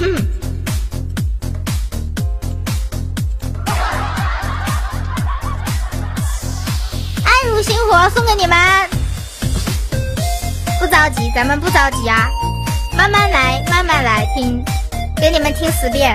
爱如星火送给你们，不着急，咱们不着急啊，慢慢来，慢慢来听，给你们听10遍。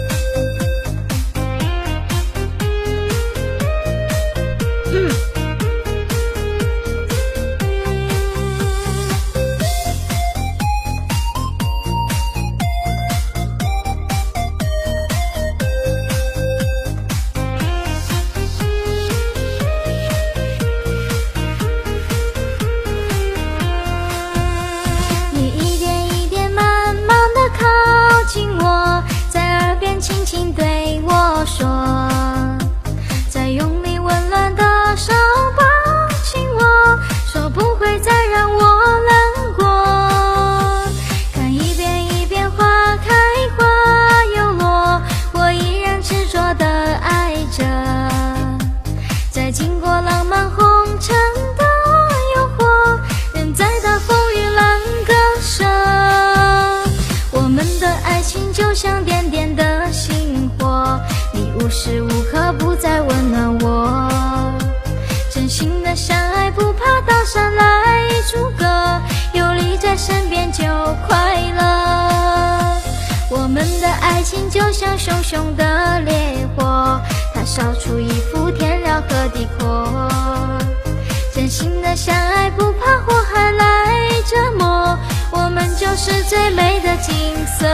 无时无刻不在温暖我，真心的相爱不怕刀山来阻隔，有你在身边就快乐。我们的爱情就像熊熊的烈火，它烧出一幅天辽和地阔。真心的相爱不怕火海来折磨，我们就是最美的景色。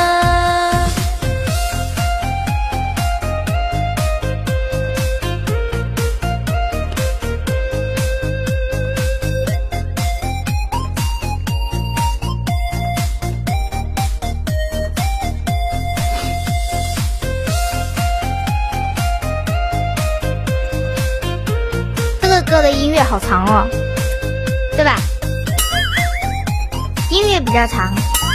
歌的音乐好长哦，对吧？音乐比较长。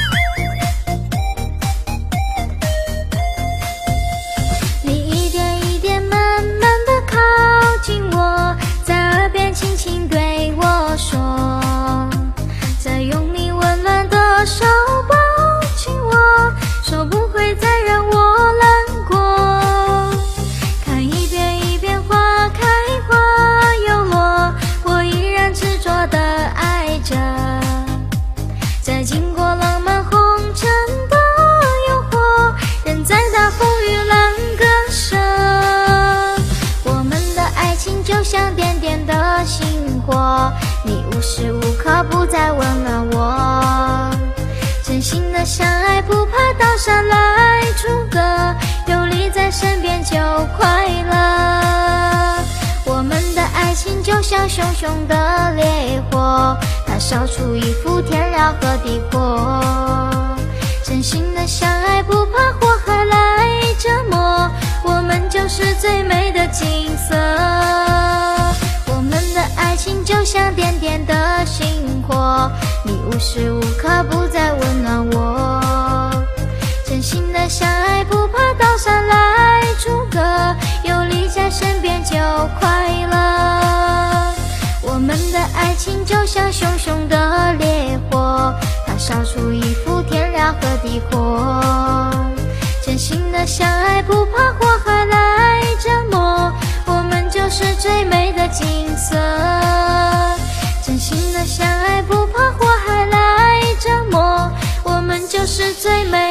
你一点一点慢慢的靠近我，在耳边轻轻对我说，再用你温暖的手抱紧我，说不会再让我难过。看一遍一遍花开花我依然执着地爱着，在经过浪漫红尘的诱惑，人在大风雨浪割舍。我们的爱情就像点点的星火，你无时无刻不在温暖我。真心的相爱不怕刀山来阻隔，有你在身边就快乐。我们的爱情就像熊熊的烈火，它烧出一幅天辽和地阔。真心的相爱不怕火海来折磨，我们就是最美的景色。我们的爱情就像点点的星火，你无时无刻不在温暖我。真心的相爱不怕刀山来阻隔，有你在身边就快乐。我们的爱情就像熊熊的烈火，它烧出一幅天辽和地阔。真心的相爱不怕火海来折磨，我们就是最美的景色。真心的相爱不怕火海来折磨，我们就是最美